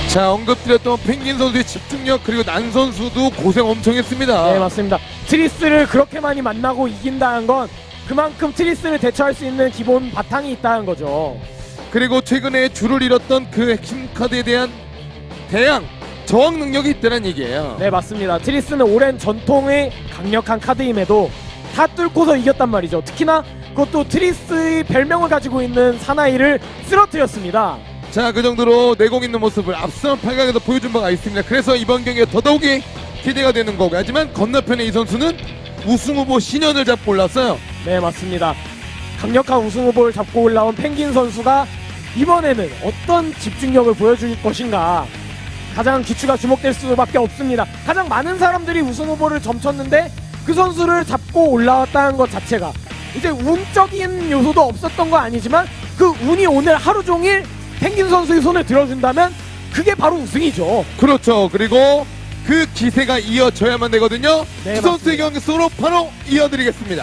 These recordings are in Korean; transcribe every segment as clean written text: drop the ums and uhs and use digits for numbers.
자, 언급드렸던 펭귄 선수의 집중력, 그리고 난 선수도 고생 엄청 했습니다. 네, 맞습니다. 트리스를 그렇게 많이 만나고 이긴다는 건 그만큼 트리스를 대처할 수 있는 기본 바탕이 있다는 거죠. 그리고 최근에 줄을 잃었던 그 핵심 카드에 대한 대항, 저항 능력이 있다는 얘기예요. 네, 맞습니다. 트리스는 오랜 전통의 강력한 카드임에도 다 뚫고서 이겼단 말이죠. 특히나 그것도 트리스의 별명을 가지고 있는 사나이를 쓰러뜨렸습니다. 자, 그 정도로 내공 있는 모습을 앞선 8강에서 보여준 바가 있습니다. 그래서 이번 경기에 더더욱이 기대가 되는 거고, 하지만 건너편에 이 선수는 우승 후보 신현을 잡고 올랐어요. 네, 맞습니다. 강력한 우승 후보를 잡고 올라온 펭귄 선수가 이번에는 어떤 집중력을 보여줄 것인가, 가장 기추가 주목될 수밖에 없습니다. 가장 많은 사람들이 우승 후보를 점쳤는데 그 선수를 잡고 올라왔다는 것 자체가, 이제 운적인 요소도 없었던 거 아니지만 그 운이 오늘 하루 종일 펭귄 선수의 손을 들어준다면 그게 바로 우승이죠. 그렇죠. 그리고 그 기세가 이어져야만 되거든요. 네, 이 선수의 경기 수로 바로 이어드리겠습니다.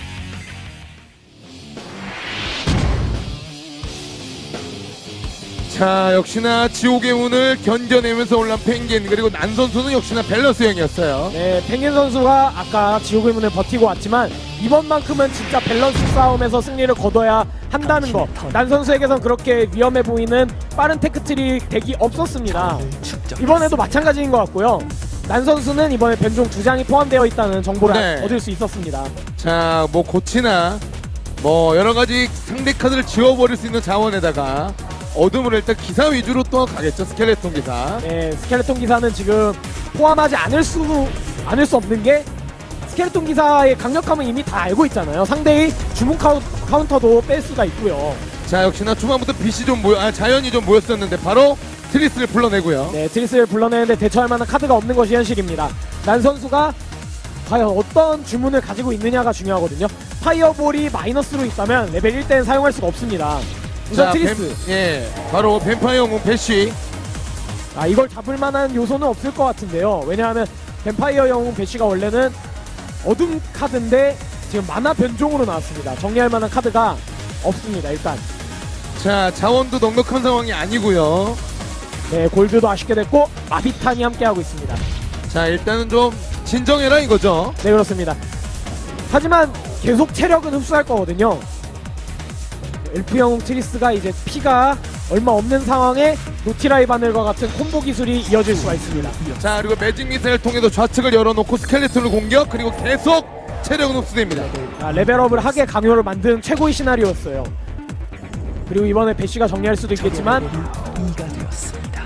자, 역시나 지옥의 운을 견뎌내면서 올라온 펭귄, 그리고 난 선수는 역시나 밸런스형이었어요. 네, 펭귄 선수가 아까 지옥의 문을 버티고 왔지만 이번만큼은 진짜 밸런스 싸움에서 승리를 거둬야 한다는 거, 난 선수에게선 그렇게 위험해 보이는 빠른 테크트릭 덱이 없었습니다. 이번에도 마찬가지인 것 같고요. 난 선수는 이번에 변종 2장이 포함되어 있다는 정보를 네. 얻을 수 있었습니다. 자, 뭐 고치나 뭐 여러가지 상대 카드를 지워버릴 수 있는 자원에다가 어둠을 일단 기사 위주로 또 가겠죠. 스켈레톤 기사. 네, 스켈레톤 기사는 지금 포함하지 않을 수 없는 게, 스켈레톤 기사의 강력함은 이미 다 알고 있잖아요. 상대의 주문 카운터도 뺄 수가 있고요. 자, 역시나 초반부터 빛이 좀 자연이 좀 모였었는데 바로 트리스를 불러내고요. 네, 트리스를 불러내는데 대처할 만한 카드가 없는 것이 현실입니다. 난 선수가 과연 어떤 주문을 가지고 있느냐가 중요하거든요. 파이어볼이 마이너스로 있다면 레벨 1대는 사용할 수가 없습니다. 우선 자, 트리스. 예, 바로 뱀파이어 영웅 배쉬. 아, 이걸 잡을 만한 요소는 없을 것 같은데요. 왜냐하면 뱀파이어 영웅 배쉬가 원래는 어둠 카드인데 지금 만화 변종으로 나왔습니다. 정리할 만한 카드가 없습니다. 일단 자, 자원도 넉넉한 상황이 아니고요. 네, 골드도 아쉽게 됐고 마비탄이 함께하고 있습니다. 자, 일단은 좀 진정해라 이거죠. 네, 그렇습니다. 하지만 계속 체력은 흡수할 거거든요. 엘프 영웅 트리스가 이제 피가 얼마 없는 상황에 노티라이 바늘과 같은 콤보 기술이 이어질 수가 있습니다. 자, 그리고 매직 미사일 통해서 좌측을 열어놓고 스켈레톤을 공격, 그리고 계속 체력은 흡수됩니다. 아, 레벨업을 하게 강요를 만든 최고의 시나리오였어요. 그리고 이번에 배쉬가 정리할 수도 있겠지만, 이가 되었습니다.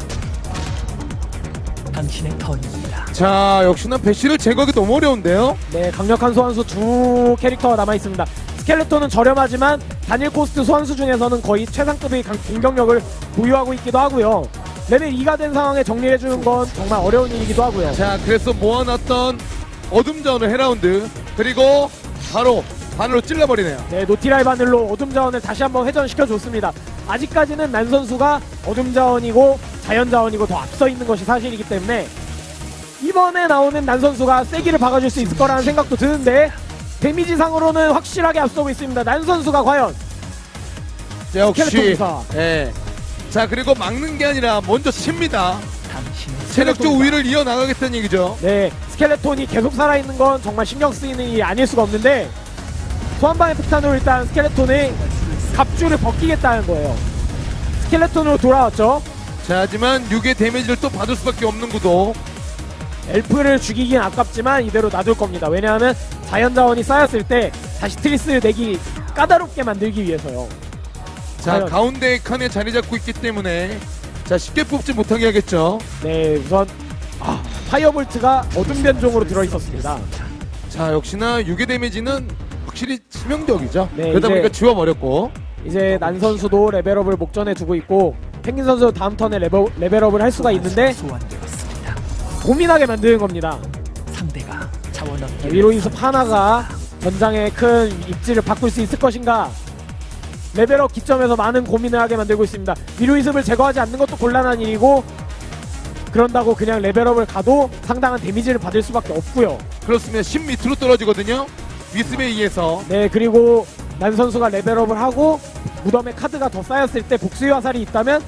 당신의 턴입니다. 자, 역시나 배쉬를 제거하기 너무 어려운데요. 네, 강력한 소환수 두 캐릭터가 남아있습니다. 스켈레톤은 저렴하지만 단일 코스트 소환수 중에서는 거의 최상급의 공격력을 보유하고 있기도 하고요. 레벨 2가 된 상황에 정리해주는 건 정말 어려운 일이기도 하고요. 자, 그래서 모아놨던 어둠 자원을 헤라운드, 그리고 바로 바늘로 찔러버리네요. 네, 노티라이 바늘로 어둠 자원을 다시 한번 회전시켜줬습니다. 아직까지는 난 선수가 어둠 자원이고 자연 자원이고 더 앞서 있는 것이 사실이기 때문에 이번에 나오는 난 선수가 세기를 박아줄 수 있을 거라는 생각도 드는데, 데미지상으로는 확실하게 앞서고 있습니다. 난 선수가 과연 자, 역시 스켈레톤 예. 자, 그리고 막는 게 아니라 먼저 칩니다. 당신의 체력적 우위를 이어나가겠다는 얘기죠. 네, 스켈레톤이 계속 살아있는 건 정말 신경 쓰이는 일이 아닐 수가 없는데, 소환방의 폭탄으로 일단 스켈레톤의 갑주를 벗기겠다는 거예요. 스켈레톤으로 돌아왔죠. 자, 하지만 6의 데미지를 또 받을 수밖에 없는 구도. 엘프를 죽이긴 아깝지만 이대로 놔둘 겁니다. 왜냐하면 자연자원이 쌓였을 때 다시 트리스를 내기 까다롭게 만들기 위해서요. 자, 과연. 가운데 칸에 자리 잡고 있기 때문에 자, 쉽게 뽑지 못하게 하겠죠. 네, 우선 파이어볼트가 어둠 변종으로 들어있었습니다. 자, 역시나 6의 데미지는 확실히 치명적이죠. 네, 그러다 이제- 보니까 지워버렸고. 이제 난 선수도 레벨업을 목전에 두고 있고, 펭귄 선수 다음 턴에 레벨업을 할 수가 있는데 소환되었습니다. 고민하게 만드는 겁니다. 상대가 자원 없게 위로인습 하나가 전장의 큰 입지를 바꿀 수 있을 것인가, 레벨업 기점에서 많은 고민을 하게 만들고 있습니다. 위로인습을 제거하지 않는 것도 곤란한 일이고, 그런다고 그냥 레벨업을 가도 상당한 데미지를 받을 수밖에 없고요. 그렇습니다. 10 밑으로 떨어지거든요. 위습에 의해서. 네, 그리고 난 선수가 레벨업을 하고 무덤에 카드가 더 쌓였을 때 복수의 화살이 있다면 그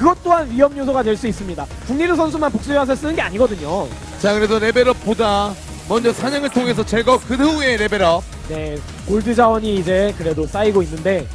그것 또한 위험 요소가 될 수 있습니다. 국리르 선수만 복수의 화살 쓰는 게 아니거든요. 자, 그래서 레벨업보다 먼저 사냥을 통해서 제거, 그 후에 레벨업. 네, 골드 자원이 이제 그래도 쌓이고 있는데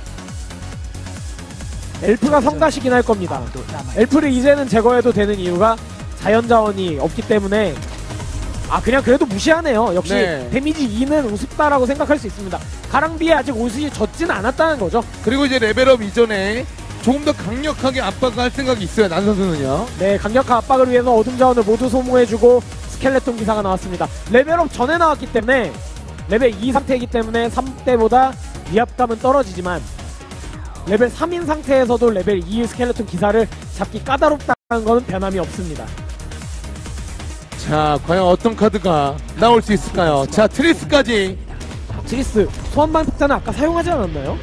엘프가 성가시긴 할 겁니다. 아무도 남아 엘프를 이제는 제거해도 되는 이유가 자연 자원이 없기 때문에 그냥 그래도 무시하네요. 역시 네. 데미지 2는 우습다라고 생각할 수 있습니다. 가랑비에 아직 옷이 젖진 않았다는 거죠. 그리고 이제 레벨업 이전에 조금 더 강력하게 압박할 생각이 있어요, 난 선수는요. 네, 강력한 압박을 위해서 어둠 자원을 모두 소모해주고 스켈레톤 기사가 나왔습니다. 레벨업 전에 나왔기 때문에 레벨 2 상태이기 때문에 3때보다 위압감은 떨어지지만 레벨 3인 상태에서도 레벨 2 스켈레톤 기사를 잡기 까다롭다는 것은 변함이 없습니다. 자, 과연 어떤 카드가 나올 수 있을까요? 자, 트리스까지. 트리스, 소환방 폭탄은 아까 사용하지 않았나요?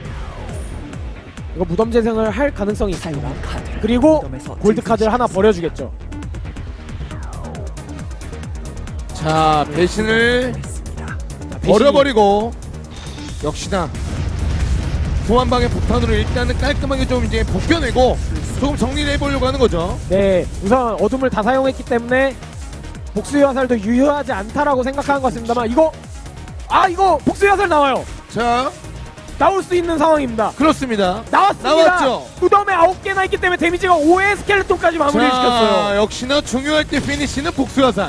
이거 무덤 재생을 할 가능성이 있습니다. 카드를 그리고 무덤에서 골드 카드를 하나 버려주겠죠. 자, 배신을 했습니다. 버려버리고 역시나 소환방의 폭탄으로 일단은 깔끔하게 좀 이제 벗겨내고 조금 정리를 해보려고 하는 거죠. 네, 우선 어둠을 다 사용했기 때문에 복수의 화살도 유효하지 않다라고 생각하는 것 같습니다만 이거 복수의 화살 나와요. 자, 나올 수 있는 상황입니다. 그렇습니다. 나왔습니다. 나왔죠. 무덤에 9개나 있기 때문에 데미지가 5의 스켈레톤까지 마무리를 시켰어요. 역시나 중요할 때 피니시는 복수화살.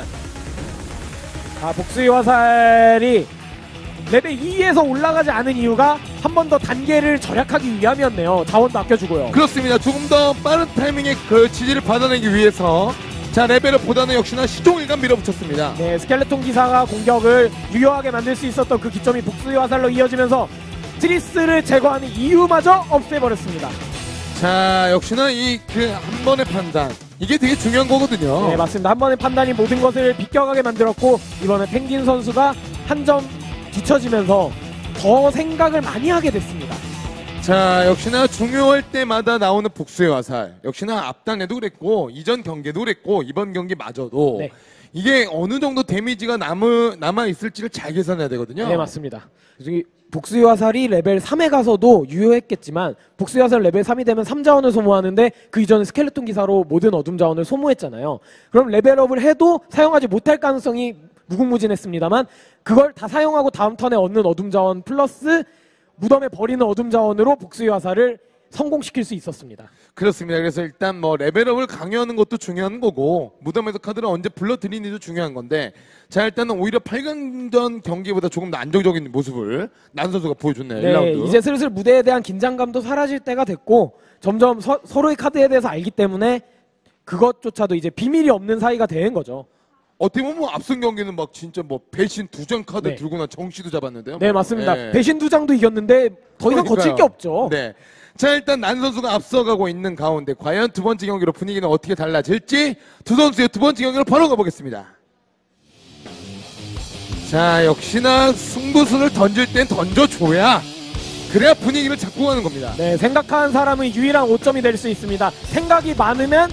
복수의 화살이 레벨 2에서 올라가지 않은 이유가 한 번 더 단계를 절약하기 위함이었네요. 자원도 아껴주고요. 그렇습니다. 조금 더 빠른 타이밍에 그 지지를 받아내기 위해서 자, 레벨업보다는 역시나 시종일관 밀어붙였습니다. 네, 스켈레톤 기사가 공격을 유효하게 만들 수 있었던 그 기점이 복수의 화살로 이어지면서 트리스를 제거하는 이유마저 없애버렸습니다. 자, 역시나 이 그 한 번의 판단, 이게 되게 중요한 거거든요. 네, 맞습니다. 한 번의 판단이 모든 것을 비껴가게 만들었고 이번에 펭귄 선수가 한 점 뒤처지면서 더 생각을 많이 하게 됐습니다. 자, 역시나 중요할 때마다 나오는 복수의 화살. 역시나 앞단에도 그랬고 이전 경기도 그랬고 이번 경기마저도 네. 이게 어느 정도 데미지가 남아 있을지를 잘 계산해야 되거든요. 네, 맞습니다. 이 복수의 화살이 레벨 3에 가서도 유효했겠지만 복수의 화살 레벨 3이 되면 3자원을 소모하는데 그 이전에 스켈레톤 기사로 모든 어둠 자원을 소모했잖아요. 그럼 레벨업을 해도 사용하지 못할 가능성이 무궁무진했습니다만 그걸 다 사용하고 다음 턴에 얻는 어둠 자원 플러스 무덤에 버리는 어둠 자원으로 복수의 화살을 성공시킬 수 있었습니다. 그렇습니다. 그래서 일단 뭐 레벨업을 강요하는 것도 중요한 거고 무덤에서 카드를 언제 불러들이는지도 중요한 건데 자, 일단은 오히려 8강전 경기보다 조금 더 안정적인 모습을 난 선수가 보여줬네요. 네, 1라운드. 이제 슬슬 무대에 대한 긴장감도 사라질 때가 됐고 점점 서로의 카드에 대해서 알기 때문에 그것조차도 이제 비밀이 없는 사이가 된 거죠. 어떻게 보면 뭐 앞선 경기는 막 진짜 뭐 배신 2장 카드 네. 들고 나 정씨도 잡았는데요. 네, 맞습니다. 네. 배신 2장도 이겼는데 더 이상 거칠 게 없죠. 네. 자, 일단 난 선수가 앞서가고 있는 가운데 과연 두 번째 경기로 분위기는 어떻게 달라질지 두 선수의 두 번째 경기로 바로 가보겠습니다. 자, 역시나 승부수를 던질 땐 던져줘야 그래야 분위기를 잡고 가는 겁니다. 네, 생각하는 사람은 유일한 오점이 될 수 있습니다. 생각이 많으면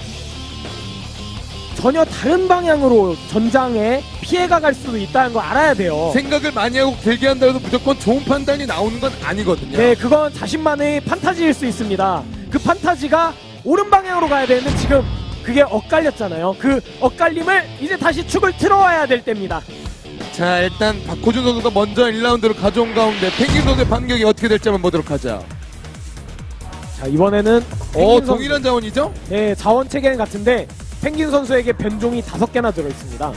전혀 다른 방향으로 전장에 피해가 갈 수도 있다는 걸 알아야 돼요. 생각을 많이 하고 길게 한다 해도 무조건 좋은 판단이 나오는 건 아니거든요. 네, 그건 자신만의 판타지일 수 있습니다. 그 판타지가 옳은 방향으로 가야 되는데 지금 그게 엇갈렸잖아요. 그 엇갈림을 이제 다시 축을 틀어와야 될 때입니다. 자, 일단 박호준 선수가 먼저 1라운드를 가져온 가운데 펭귄 선수의 반격이 어떻게 될지 한번 보도록 하죠. 자, 이번에는 펭귄 선수. 동일한 자원이죠? 네, 자원 체계는 같은데 펭귄 선수에게 변종이 5개나 들어있습니다.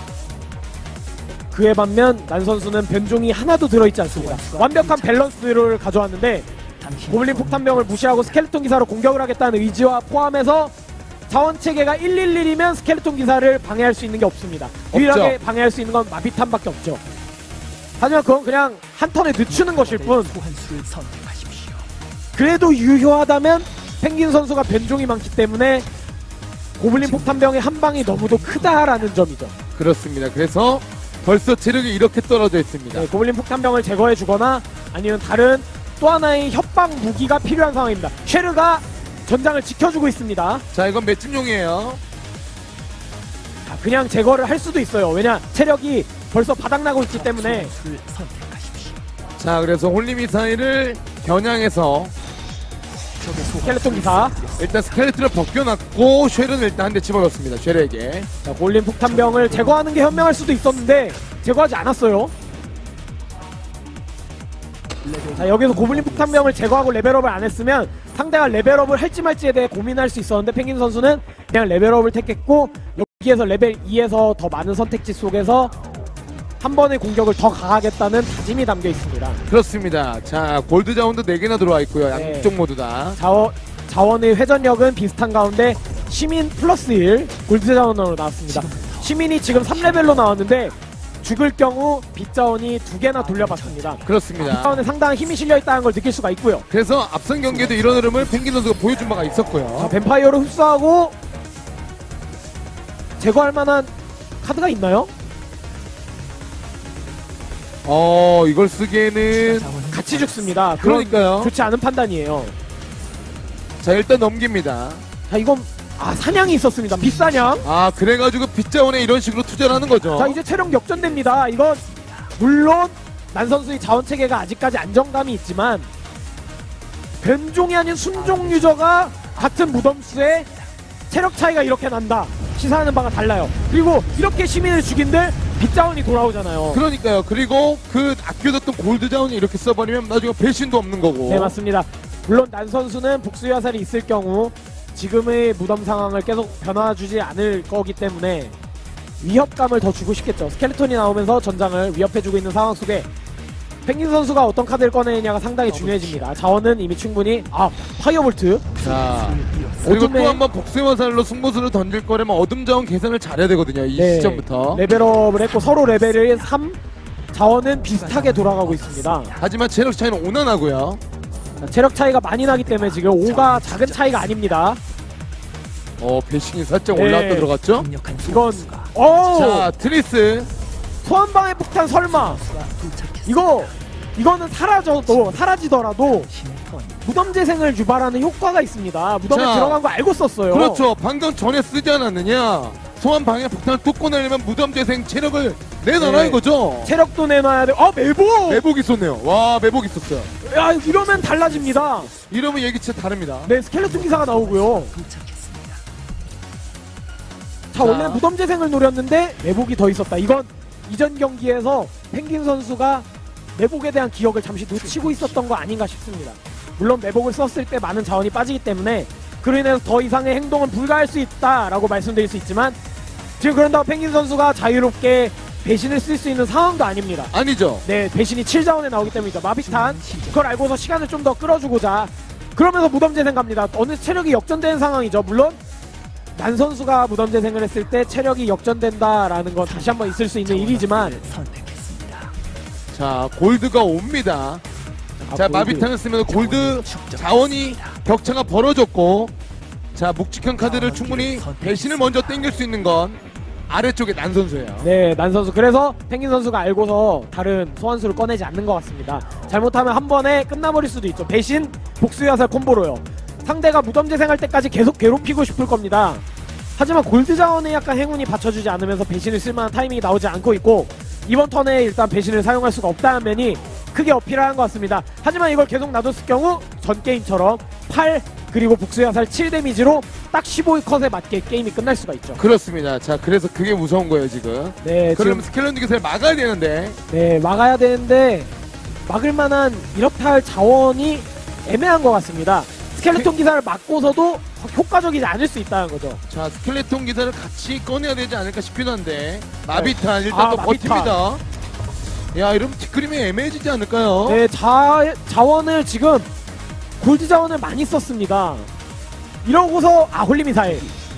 그에 반면 난 선수는 변종이 하나도 들어있지 않습니다. 완벽한 밸런스를 가져왔는데 고블린 폭탄병을 무시하고 스켈레톤 기사로 공격을 하겠다는 의지와 포함해서 자원 체계가 111이면 스켈레톤 기사를 방해할 수 있는 게 없습니다. 유일하게 방해할 수 있는 건 마비탄밖에 없죠. 하지만 그건 그냥 한 턴에 늦추는 것일 뿐 소환수를 선택하십시오. 그래도 유효하다면 펭귄 선수가 변종이 많기 때문에 고블린 폭탄병의 한 방이 너무도 크다라는 점이죠. 그렇습니다. 그래서 벌써 체력이 이렇게 떨어져 있습니다. 네, 고블린 폭탄병을 제거해 주거나 아니면 다른 또 하나의 협박 무기가 필요한 상황입니다. 쉐르가 전장을 지켜주고 있습니다. 자, 이건 맷집용이에요. 자, 그냥 제거를 할 수도 있어요. 왜냐 체력이 벌써 바닥나고 있기 때문에. 소환수를 선택하십시오. 자, 그래서 홀리미사일을 겨냥해서 적의 스켈레톤 기사. 일단 스켈레트를 벗겨놨고 쉘은 일단 한 대 집어넣습니다. 쉘에게. 자, 골린 폭탄병을 제거하는 게 현명할 수도 있었는데 제거하지 않았어요. 자, 여기서 고블린 폭탄병을 제거하고 레벨업을 안 했으면 상대가 레벨업을 할지 말지에 대해 고민할 수 있었는데 펭귄 선수는 그냥 레벨업을 택했고 여기에서 레벨 2에서 더 많은 선택지 속에서 한 번의 공격을 더 가하겠다는 다짐이 담겨 있습니다. 그렇습니다. 자, 골드 자원도 4개나 들어와 있고요. 네. 양쪽 모두 다. 자원의 회전력은 비슷한 가운데 시민 플러스 1 골드 자원으로 나왔습니다. 시민이 지금 3레벨로 나왔는데 죽을 경우 빛자원이 2개나 돌려받습니다. 그렇습니다. 빛자원에 상당한 힘이 실려있다는 걸 느낄 수가 있고요. 그래서 앞선 경기에도 이런 흐름을 펭귄 선수가 보여준 바가 자, 있었고요. 뱀파이어를 흡수하고 제거할 만한 카드가 있나요? 이걸 쓰기에는 같이 죽습니다. 그러니까요. 좋지 않은 판단이에요. 자, 일단 넘깁니다. 자, 이건 사냥이 있었습니다. 빗사냥. 그래가지고 빗자원에 이런 식으로 투자를 하는 거죠. 자, 이제 체력 역전됩니다. 이건 물론 난 선수의 자원 체계가 아직까지 안정감이 있지만 뱀종이 아닌 순종 유저가 같은 무덤수에 체력 차이가 이렇게 난다. 시사하는 바가 달라요. 그리고 이렇게 시민을 죽인들 빗자원이 돌아오잖아요. 그러니까요. 그리고 그 아껴뒀던 골드 자원이 이렇게 써버리면 나중에 배신도 없는 거고. 네, 맞습니다. 물론 난 선수는 복수의 화살이 있을 경우 지금의 무덤 상황을 계속 변화주지 않을 거기 때문에 위협감을 더 주고 싶겠죠. 스켈레톤이 나오면서 전장을 위협해주고 있는 상황 속에 펭귄 선수가 어떤 카드를 꺼내느냐가 상당히 중요해집니다. 자원은 이미 충분히 파이어볼트. 자, 그리고 어둠의- 또 한 번 복수의 화살로 승부수를 던질 거라면 어둠 자원 계산을 잘해야 되거든요. 이 네, 시점부터. 레벨업을 했고 서로 레벨을 3 자원은 비슷하게 돌아가고 있습니다. 하지만 체력 차이는 5나 나고요. 자, 체력 차이가 많이 나기 때문에 지금 5가 작은 차이가 아닙니다. 배신이 살짝 네. 올라왔다 들어갔죠? 강력한 이건 소환수가 자, 트리스. 소환방의 폭탄 설마 도착했습니다. 이거는 사라지더라도 신의 건 무덤 재생을 유발하는 효과가 있습니다. 무덤에 자, 들어간 거 알고 썼어요. 그렇죠. 방금 전에 쓰지 않았느냐? 소환 방해 폭탄을 뚫고 내려면 무덤 재생 체력을 내놔라 네. 이거죠? 체력도 내놔야 돼. 매복! 매복 있었네요. 와, 매복 있었어요. 야, 이러면 달라집니다. 이러면 얘기 진짜 다릅니다. 네, 스켈레톤 기사가 나오고요. 도착했습니다. 자, 원래 무덤 재생을 노렸는데 매복이 더 있었다. 이건 이전 경기에서 펭귄 선수가 매복에 대한 기억을 잠시 놓치고 있었던 거 아닌가 싶습니다. 물론 매복을 썼을 때 많은 자원이 빠지기 때문에 그로 인해서 더 이상의 행동은 불가할 수 있다라고 말씀드릴 수 있지만 지금 그런다고 펭귄 선수가 자유롭게 배신을 쓸 수 있는 상황도 아닙니다. 아니죠. 네, 배신이 7자원에 나오기 때문이죠. 마비탄 그걸 알고서 시간을 좀 더 끌어주고자 그러면서 무덤 재생 갑니다. 어느 체력이 역전되는 상황이죠. 물론 난 선수가 무덤 재생을 했을 때 체력이 역전된다라는 건 다시 한번 있을 수 있는 일이지만 선택했습니다. 자, 골드가 옵니다. 자, 마비탄을 쓰면 골드 자원이 격차가 벌어졌고, 자, 묵직한 카드를 충분히 배신을 먼저 땡길 수 있는 건 아래쪽에 난 선수예요. 네, 난 선수. 그래서 펭귄 선수가 알고서 다른 소환수를 꺼내지 않는 것 같습니다. 잘못하면 한 번에 끝나버릴 수도 있죠. 배신, 복수의 화살 콤보로요. 상대가 무덤 재생할 때까지 계속 괴롭히고 싶을 겁니다. 하지만 골드 자원에 약간 행운이 받쳐주지 않으면서 배신을 쓸만한 타이밍이 나오지 않고 있고 이번 턴에 일단 배신을 사용할 수가 없다는 면이 크게 어필하는 것 같습니다. 하지만 이걸 계속 놔뒀을 경우 전 게임처럼 8 그리고 복수의 화살 7 데미지로 딱 15컷에 맞게 게임이 끝날 수가 있죠. 그렇습니다. 자, 그래서 그게 무서운 거예요, 지금. 네, 지금 그러면 스켈레톤 기사를 막아야 되는데, 네, 막아야 되는데 막을 만한 이렇다 할 자원이 애매한 것 같습니다. 스켈레톤 기사를 막고서도 효과적이지 않을 수 있다는 거죠. 자, 스켈레톤 기사를 같이 꺼내야 되지 않을까 싶긴 한데, 마비탄 일단 또 마비탄. 버팁니다. 야, 이러면 뒷그림이 애매해지지 않을까요? 네, 자원을 지금 골드 자원을 많이 썼습니다. 이러고서 홀리미사일.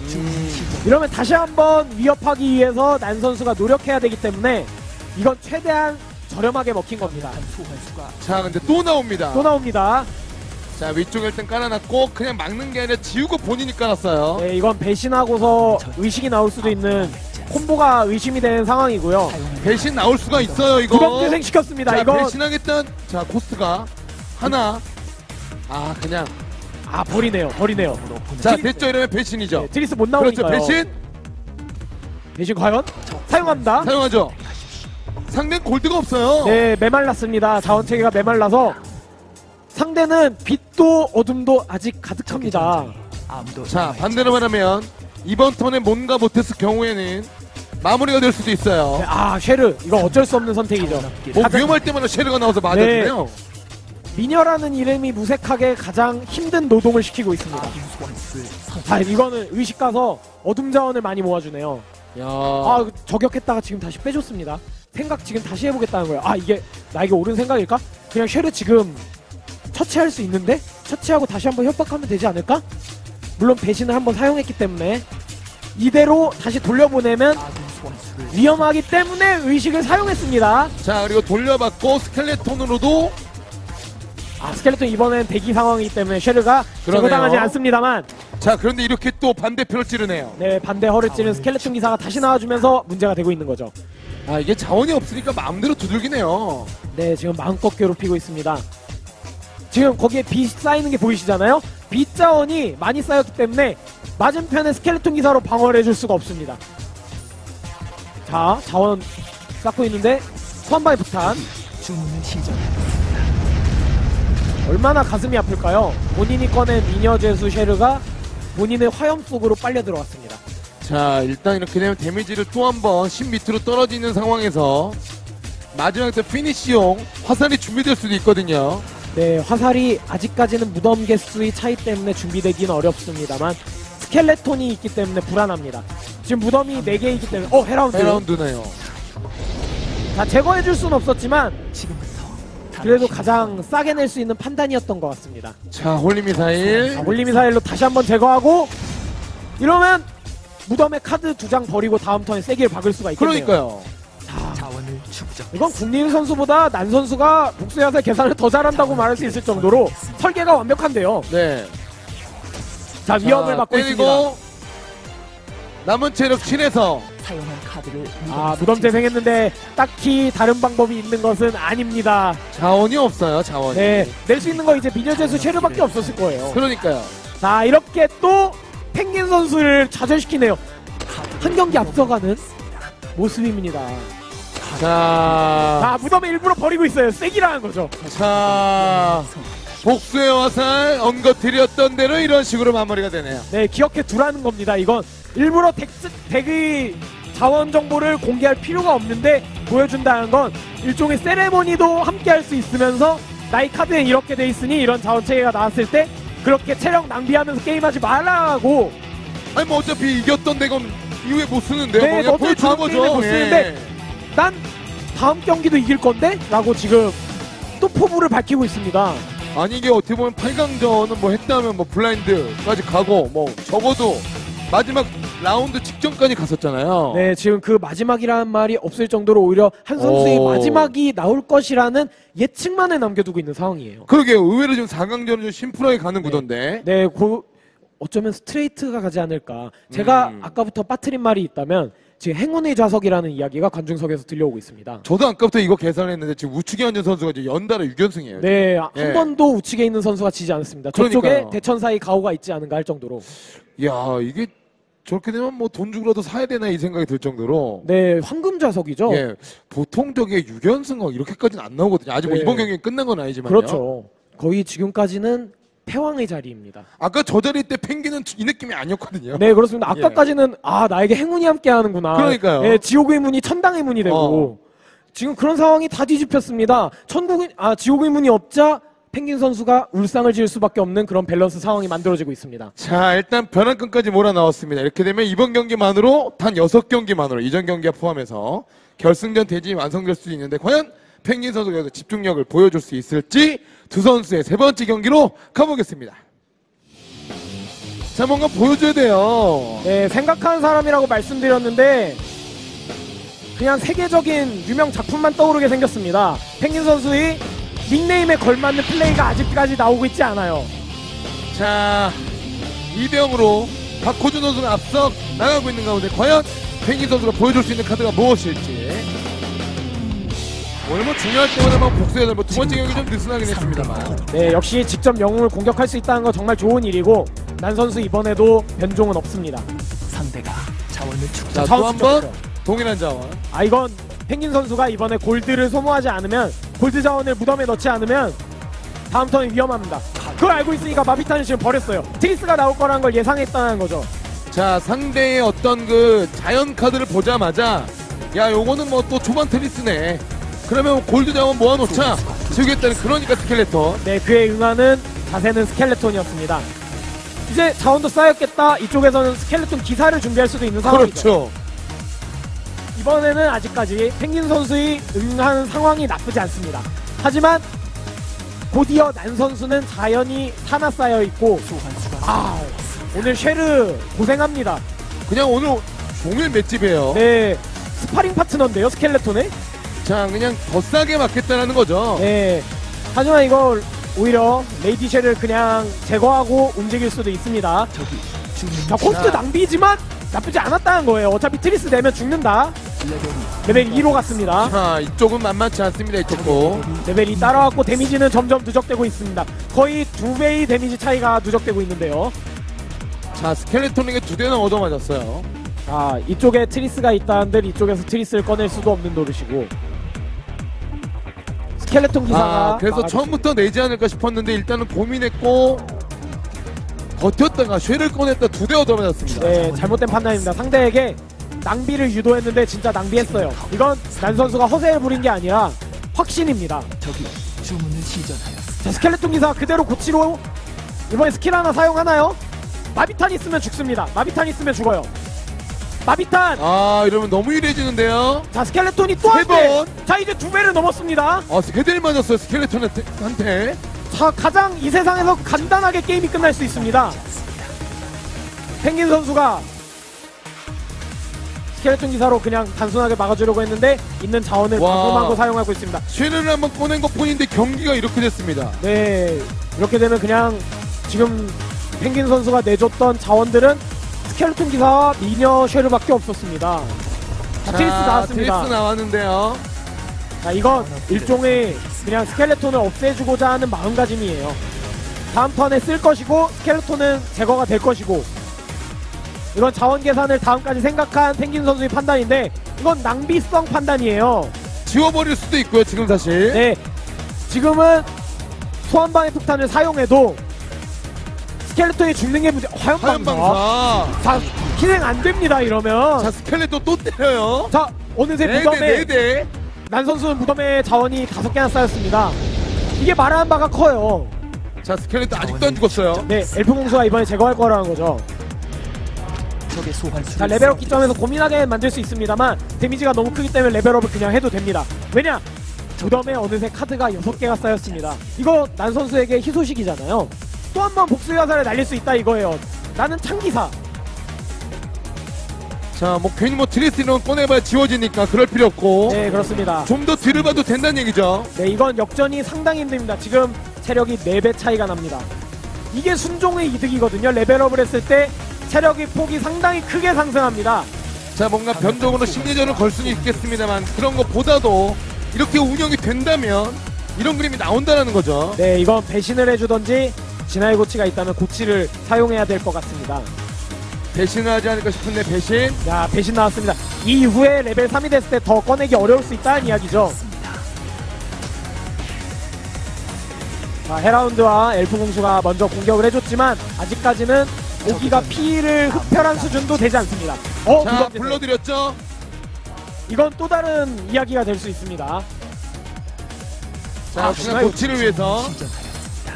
이러면 다시 한번 위협하기 위해서 난 선수가 노력해야 되기 때문에 이건 최대한 저렴하게 먹힌 겁니다. 소환수가 자, 근데 또 나옵니다. 또 나옵니다. 자, 위쪽에 일단 깔아놨고, 그냥 막는 게 아니라 지우고 본인이 깔았어요. 네, 이건 배신하고서 의식이 나올 수도 있는 콤보가 의심이 되는 상황이고요. 배신 나올 수가 있어요, 이거. 무덤 재생시켰습니다. 자, 이거 배신하겠다는, 자, 코스트가 하나. 그냥. 버리네요. 자, 됐죠? 이러면 배신이죠. 네, 트리스 못 그렇죠, 나오니까요. 배신 과연? 사용합니다. 사용하죠. 상대는 골드가 없어요. 네, 메말랐습니다. 자원체계가 메말라서 상대는 빛도 어둠도 아직 가득합니다. 아무도 자, 남아있지 반대로 말하면 이번 턴에 뭔가 못했을 경우에는 마무리가 될 수도 있어요. 네, 아 쉐르 이거 어쩔 수 없는 선택이죠. 뭐 가장- 위험할 때마다 쉐르가 나와서 맞아주네요. 미녀라는 이름이 무색하게 가장 힘든 노동을 시키고 있습니다. 아군 원수를 자 이거는 의식 가서 어둠 자원을 많이 모아주네요. 야, 아 저격했다가 지금 다시 빼줬습니다. 생각 지금 다시 해보겠다는 거예요. 아 이게 나에게 옳은 생각일까? 그냥 쉐르 지금 처치할 수 있는데? 처치하고 다시 한번 협박하면 되지 않을까? 물론 배신을 한번 사용했기 때문에 이대로 다시 돌려보내면 아군 원수를 위험하기 때문에 의식을 사용했습니다. 자, 그리고 돌려받고 스켈레톤으로도 아 스켈레톤 이번엔 대기 상황이기 때문에 쉐르가 그러네요. 제거당하지 않습니다만 자, 그런데 이렇게 또 반대편을 찌르네요. 네 반대 허를 찌른 스켈레톤 기사가 다시 나와주면서 문제가 되고 있는 거죠. 아, 이게 자원이 없으니까 마음대로 두들기네요. 네 지금 마음껏 괴롭히고 있습니다. 지금 거기에 빛 쌓이는 게 보이시잖아요. 빛 자원이 많이 쌓였기 때문에 맞은편에 스켈레톤 기사로 방어를 해줄 수가 없습니다. 자 자원 쌓고 있는데 소환방의 폭탄 주문을 시작. 얼마나 가슴이 아플까요? 본인이 꺼낸 미녀 죄수 쉐르가 본인의 화염 속으로 빨려 들어갔습니다. 자, 일단 이렇게 되면 데미지를 또 한 번 10 밑으로 떨어지는 상황에서 마지막 때 피니시용 화살이 준비될 수도 있거든요. 네, 화살이 아직까지는 무덤 개수의 차이 때문에 준비되기는 어렵습니다만 스켈레톤이 있기 때문에 불안합니다. 지금 무덤이 4개이기 때문에 헤라운드. 헤라운드네요. 자, 제거해줄 수는 없었지만 지금부터 그래도 당신의 가장 싸게 낼 수 있는 판단이었던 것 같습니다. 자, 홀리미사일. 자, 홀리미사일로 다시 한번 제거하고 이러면 무덤에 카드 2장 버리고 다음 턴에 세기를 박을 수가 있겠네요. 그러니까요. 자, 자원을 축적. 이건 국민 선수보다 난 선수가 복수의 화살 계산을 더 잘한다고 말할 수 있을 정도로 설계가 완벽한데요. 네. 자, 위협을 자, 받고 때리고 있습니다. 남은 체력 7에서 사용한 카드를 아, 무덤 재생했는데 딱히 다른 방법이 있는 것은 아닙니다. 자원이 없어요, 자원이. 네, 낼 수 있는 거 이제 미녀제수 쉐르밖에 없었을 거예요. 그러니까요. 자, 이렇게 또 펭귄 선수를 좌절시키네요. 한 경기 앞서가는 모습입니다. 자, 자, 무덤에 일부러 버리고 있어요. 세기라는 거죠. 자, 복수의 화살 엉거뜨렸던 대로 이런 식으로 마무리가 되네요. 네, 기억해 두라는 겁니다. 이건 일부러 덱의 자원 정보를 공개할 필요가 없는데 보여준다는 건 일종의 세레머니도 함께 할 수 있으면서 나의 카드엔 이렇게 돼 있으니 이런 자원 체계가 나왔을 때 그렇게 체력 낭비하면서 게임하지 말라고. 아니 뭐 어차피 이겼던 대건 이후에 못 쓰는데요. 네, 뭐 그냥 너도 보여주는 다음 게임에 거죠. 못 쓰는데 난 다음 경기도 이길 건데? 라고 지금 또 포부를 밝히고 있습니다. 아니 이게 어떻게 보면 8강전은 뭐 했다면 뭐 블라인드까지 가고 뭐 적어도 마지막 라운드 직전까지 갔었잖아요. 네, 지금 그 마지막이라는 말이 없을 정도로 오히려 한 선수의 오. 마지막이 나올 것이라는 예측만을 남겨두고 있는 상황이에요. 그러게요. 의외로 지금 4강전은 좀 심플하게 가는 구도인데. 네, 어쩌면 스트레이트가 가지 않을까. 제가 아까부터 빠뜨린 말이 있다면 지금 행운의 좌석이라는 이야기가 관중석에서 들려오고 있습니다. 저도 아까부터 이거 계산했는데 지금 우측에 앉은 선수가 이제 연달아 6연승이에요. 네, 예. 한 번도 우측에 있는 선수가 지지 않았습니다. 저쪽에 그러니까요. 대천사의 가오가 있지 않은가 할 정도로. 이야 이게 저렇게 되면 뭐 돈 주고라도 사야 되나 이 생각이 들 정도로. 네, 황금 좌석이죠. 예, 보통 저게 6연승 이렇게까지는 안 나오거든요. 아직 뭐 네. 이번 경기 끝난 건 아니지만요. 그렇죠. 거의 지금까지는 패왕의 자리입니다. 아까 저 자리 때 펭귄은 이 느낌이 아니었거든요. 네, 그렇습니다. 아까까지는 나에게 행운이 함께 하는구나. 그러니까요. 네, 지옥의 문이 천당의 문이 되고 지금 그런 상황이 다 뒤집혔습니다. 지옥의 문이 없자 펭귄 선수가 울상을 지을 수밖에 없는 그런 밸런스 상황이 만들어지고 있습니다. 자, 일단 변환권까지 몰아넣었습니다. 이렇게 되면 이번 경기만으로 단 6경기만으로 이전 경기와 포함해서 결승전 대진이 완성될 수 있는데 과연 펭귄 선수가 여기서 집중력을 보여줄 수 있을지 두 선수의 세 번째 경기로 가보겠습니다. 자, 뭔가 보여줘야 돼요. 네, 생각하는 사람이라고 말씀드렸는데 그냥 세계적인 유명 작품만 떠오르게 생겼습니다. 펭귄 선수의 닉네임에 걸맞는 플레이가 아직까지 나오고 있지 않아요. 자, 2대0으로 박호준 선수가 앞서 나가고 있는 가운데 과연 펭귄 선수가 보여줄 수 있는 카드가 무엇일지. 오늘 뭐 중요할 때마다 복수해야 될 두 번째 경기 좀 느슨하긴 했습니다만. 네, 역시 직접 영웅을 공격할 수 있다는 건 정말 좋은 일이고 난 선수 이번에도 변종은 없습니다. 상대가 자원을 축적. 자, 자원 또 한 번 축적이죠. 동일한 자원. 이건 펭귄 선수가 이번에 골드를 소모하지 않으면 골드 자원을 무덤에 넣지 않으면 다음 턴이 위험합니다. 그걸 알고 있으니까 마비탄을 지금 버렸어요. 트리스가 나올 거라는 걸 예상했다는 거죠. 자, 상대의 어떤 그 자연 카드를 보자마자 야, 요거는 뭐 또 초반 트리스네. 그러면 골드 자원 모아놓자. 지우겠다는 그러니까 스켈레톤. 네, 그에 응하는 자세는 스켈레톤이었습니다. 이제 자원도 쌓였겠다. 이쪽에서는 스켈레톤 기사를 준비할 수도 있는 상황이죠. 그렇죠. 이번에는 아직까지 펭귄 선수의 응하는 상황이 나쁘지 않습니다. 하지만 곧이어 난 선수는 자연이 하나 쌓여 있고 소환수가 오늘 쉐르 고생합니다. 그냥 오늘 종일 맷집이에요. 네, 스파링 파트너인데요, 스켈레톤에. 자, 그냥 더 싸게 맞겠다라는 거죠. 네, 하지만 이걸 오히려 레이디 쉐를 그냥 제거하고 움직일 수도 있습니다. 저기 죽는 자, 코스트 낭비지만 나쁘지 않았다는 거예요. 어차피 트리스 내면 죽는다. 레벨 2로 갔습니다. 자, 이쪽은 만만치 않습니다. 이쪽도. 레벨이 따라왔고 데미지는 점점 누적되고 있습니다. 거의 2배의 데미지 차이가 누적되고 있는데요. 자, 스켈레톤에게 2대나 얻어맞았어요. 자, 이쪽에 트리스가 있다는데 이쪽에서 트리스를 꺼낼 수도 없는 노릇이고 스켈레톤 기사가 그래서 막아줬습니다. 처음부터 내지 않을까 싶었는데 일단은 고민했고 버텼다가 쉐를 꺼냈다 2대 얻어맞았습니다. 네, 잘못된 판단입니다. 상대에게 낭비를 유도했는데 진짜 낭비했어요. 이건 난 선수가 허세를 부린 게 아니라 확신입니다. 저기 주문을 시전하였습니다. 자, 스켈레톤 기사 그대로 고치로 이번에 스킬 하나 사용하나요? 마비탄 있으면 죽습니다. 마비탄 있으면 죽어요. 마비탄! 아, 이러면 너무 유리해지는데요. 자, 스켈레톤이 또 한 세 대! 번. 자, 이제 2배를 넘었습니다. 세 대를 맞았어요. 스켈레톤한테. 자, 가장 이 세상에서 간단하게 게임이 끝날 수 있습니다. 펭귄 선수가 스켈레톤 기사로 그냥 단순하게 막아주려고 했는데 있는 자원을 와. 마구마구 사용하고 있습니다. 쉐를 한번 꺼낸 것 뿐인데 경기가 이렇게 됐습니다. 네, 이렇게 되면 그냥 지금 펭귄 선수가 내줬던 자원들은 스켈레톤 기사와 미녀 쉐르밖에 없었습니다. 자, 트리스 나왔습니다. 트리스 나왔는데요. 자, 이건 일종의 그냥 스켈레톤을 없애주고자 하는 마음가짐이에요. 다음 턴에 쓸 것이고 스켈레톤은 제거가 될 것이고 이건 자원 계산을 다음까지 생각한 펭귄 선수의 판단인데 이건 낭비성 판단이에요. 지워버릴 수도 있고요. 지금 사실. 네, 지금은 소환방의 폭탄을 사용해도 스켈레톤이 죽는 게 문제. 화염방사. 화염방사. 자, 희생 안 됩니다 이러면. 자, 스켈레톤 또 때려요. 자, 어느새 네 무덤에 대. 난 선수는 무덤에 자원이 5개나 쌓였습니다. 이게 말하는 바가 커요. 자, 스켈레톤 아직도 안 죽었어요. 네, 엘프 공수가 이번에 제거할 거라는 거죠. 적의 소환수를 자, 레벨업 기점에서 고민하게 만들 수 있습니다만 데미지가 너무 크기 때문에 레벨업을 그냥 해도 됩니다. 왜냐? 무덤에 어느새 카드가 6개가 쌓였습니다. 이거 난 선수에게 희소식이잖아요. 또 한 번 복수의 화살을 날릴 수 있다 이거예요. 나는 창기사. 자, 뭐 괜히 뭐 트리스 이런 거 꺼내봐야 지워지니까 그럴 필요 없고. 네, 그렇습니다. 좀 더 뒤를 봐도 된다는 얘기죠. 네, 이건 역전이 상당히 힘듭니다. 지금 체력이 4배 차이가 납니다. 이게 순종의 이득이거든요. 레벨업을 했을 때 체력의 폭이 상당히 크게 상승합니다. 자, 뭔가 변동으로 심리전을 걸 수는 있겠습니다만 그런 것보다도 이렇게 운영이 된다면 이런 그림이 나온다는 거죠. 네, 이건 배신을 해주던지 진화의 고치가 있다면 고치를 사용해야 될 것 같습니다. 배신을 하지 않을까 싶은데 배신. 야, 배신 나왔습니다. 이후에 레벨 3이 됐을 때 더 꺼내기 어려울 수 있다는 이야기죠. 자, 헤라운드와 엘프 공수가 먼저 공격을 해줬지만 아직까지는 오기가 피를 흡혈한 수준도 되지 않습니다. 자, 무덤 불러드렸죠. 이건 또 다른 이야기가 될 수 있습니다. 자, 그냥 고치를 위해서. 시전하였습니다.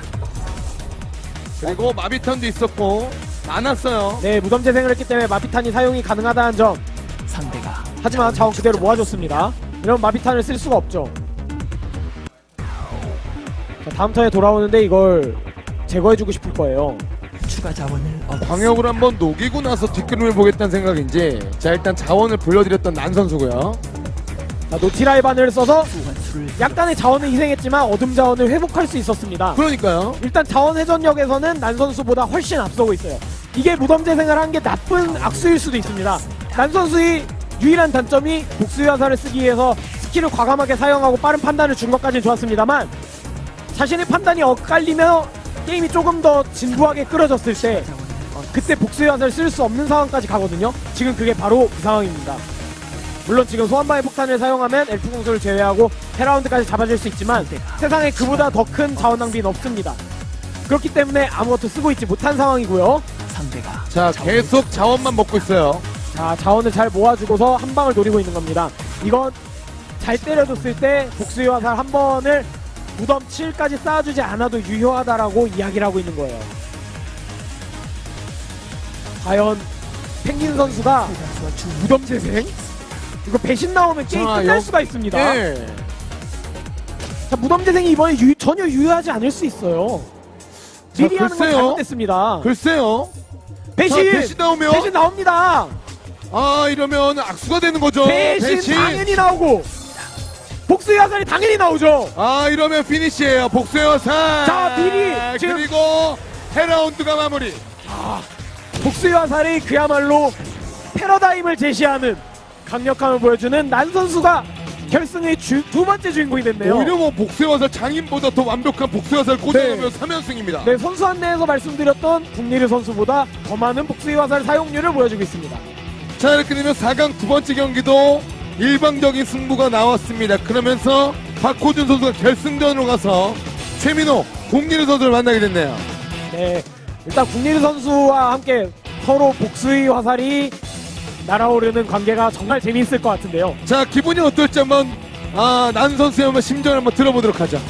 그리고 마비탄도 있었고 많았어요. 네, 무덤 재생을 했기 때문에 마비탄이 사용이 가능하다는 점. 상대가 하지만 자원 그대로 모아줬습니다. 이런 마비탄을 쓸 수가 없죠. 자, 다음 턴에 돌아오는데 이걸 제거해주고 싶을 거예요. 추가 자원을 광역을 한번 녹이고 나서 뒷그림을 보겠다는 생각인지. 자, 일단 자원을 불러드렸던 난 선수고요. 자, 노티라의 바늘을 써서 소환수를 약간의 자원을 희생했지만 어둠 자원을 회복할 수 있었습니다. 그러니까요. 일단 자원 회전력에서는 난 선수보다 훨씬 앞서고 있어요. 이게 무덤 재생을 한 게 나쁜 악수일 수도 있습니다. 난 선수의 유일한 단점이 복수의 화살을 쓰기 위해서 스킬을 과감하게 사용하고 빠른 판단을 준 것까지는 좋았습니다만 자신의 판단이 엇갈리며 게임이 조금 더 진부하게 끌어졌을 때 그때 복수의 화살을 쓸 수 없는 상황까지 가거든요. 지금 그게 바로 그 상황입니다. 물론 지금 소환방의 폭탄을 사용하면 엘프 공수를 제외하고 헤라운드까지 잡아줄 수 있지만 세상에 그보다 더 큰 자원 낭비는 없습니다. 그렇기 때문에 아무것도 쓰고 있지 못한 상황이고요. 상대가 자, 계속 자원만 먹고 있어요. 자, 자원을 잘 모아주고서 한 방을 노리고 있는 겁니다. 이건 잘 때려줬을 때 복수의 화살 한 번을 무덤 7까지 쌓아주지 않아도 유효하다라고 이야기를 하고 있는 거예요. 과연 펭귄 선수가 소환수와 주문을 무덤 재생? 이거 배신 나오면 게임 자, 끝날 수가 있습니다. 예. 자, 무덤 재생이 이번에 전혀 유효하지 않을 수 있어요. 자, 미리 하는 건 글쎄요. 잘못됐습니다. 글쎄요. 배신! 자, 배신 나오면 배신 나옵니다. 아, 이러면 악수가 되는 거죠. 배신 당연히 나오고 복수의 화살이 당연히 나오죠. 아, 이러면 피니시예요. 복수의 화살. 자, 미리 지금- 그리고 헤라운드가 마무리. 복수의 화살이 그야말로 패러다임을 제시하는 강력함을 보여주는 난 선수가 결승의 두 번째 주인공이 됐네요. 오히려 뭐 복수의 화살 장인보다 더 완벽한 복수의 화살 꽂아놓으면 3연승입니다. 네, 선수 안내에서 말씀드렸던 국리르 선수보다 더 많은 복수의 화살 사용률을 보여주고 있습니다. 자, 이렇게 되면 4강 두 번째 경기도 일방적인 승부가 나왔습니다. 그러면서 박호준 선수가 결승전으로 가서 최민호, 공리르 선수를 만나게 됐네요. 네, 일단 국리르 선수와 함께 서로 복수의 화살이 날아오르는 관계가 정말 재미있을 것 같은데요. 자, 기분이 어떨지 한번 난 선수의 한번 심정을 한번 들어보도록 하죠.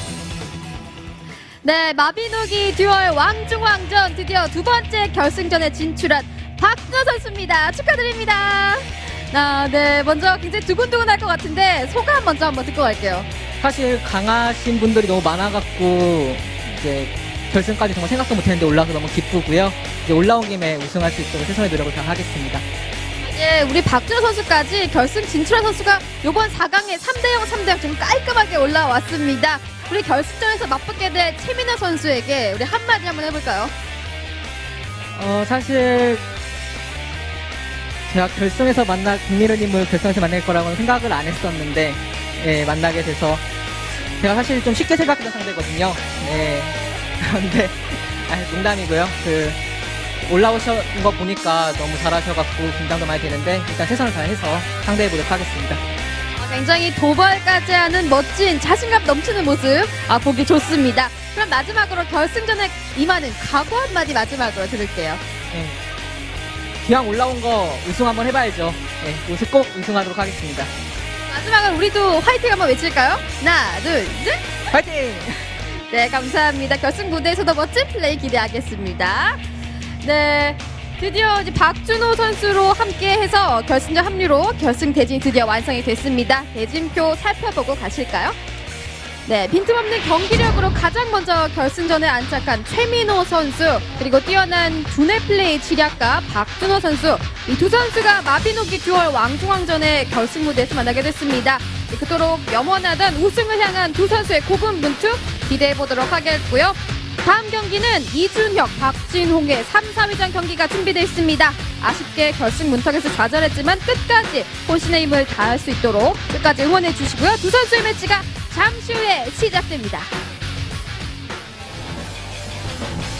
네, 마비노기 듀얼 왕중왕전 드디어 두 번째 결승전에 진출한 박준호 선수입니다. 축하드립니다. 네, 먼저 굉장히 두근두근할 것 같은데 소감 먼저 한번 듣고 갈게요. 사실 강하신 분들이 너무 많아갖고 이제 결승까지 정말 생각도 못했는데 올라와서 너무 기쁘고요. 이제 올라온 김에 우승할 수 있도록 최선의 노력을 다하겠습니다. 예, 우리 박준호 선수까지 결승 진출한 선수가 이번 4강에 3대0, 3대0 좀 깔끔하게 올라왔습니다. 우리 결승전에서 맞붙게 될 최민호 선수에게 우리 한마디 한번 해볼까요? 사실 제가 결승에서 국민의님을 결승에서 만날 거라고는 생각을 안 했었는데 예, 만나게 돼서 제가 사실 좀 쉽게 생각했던 상대거든요. 네. 그런데 농담이고요. 올라오신 거 보니까 너무 잘하셔갖고 긴장도 많이 되는데 일단 최선을 다해서 상대해보도록 하겠습니다. 굉장히 도발까지 하는 멋진 자신감 넘치는 모습 보기 좋습니다. 그럼 마지막으로 결승전에 임하는 각오 한마디 마지막으로 들을게요. 예. 기왕 올라온 거 우승 한번 해봐야죠. 예, 꼭 우승하도록 하겠습니다. 마지막으로 우리도 화이팅 한번 외칠까요? 하나, 둘, 셋! 파이팅! 네, 감사합니다. 결승 무대에서도 멋진 플레이 기대하겠습니다. 네, 드디어 이제 박준호 선수로 함께해서 결승전 합류로 결승 대진이 드디어 완성이 됐습니다. 대진표 살펴보고 가실까요? 네, 빈틈없는 경기력으로 가장 먼저 결승전에 안착한 최민호 선수, 그리고 뛰어난 두뇌 플레이 지략가 박준호 선수, 이 두 선수가 마비노기 듀얼 왕중왕전의 결승 무대에서 만나게 됐습니다. 그토록 염원하던 우승을 향한 두 선수의 고군분투 기대해보도록 하겠고요. 다음 경기는 이준혁, 박진홍의 3, 4위전 경기가 준비되어 있습니다. 아쉽게 결승 문턱에서 좌절했지만 끝까지 혼신의 힘을 다할 수 있도록 끝까지 응원해 주시고요. 두 선수의 매치가 잠시 후에 시작됩니다.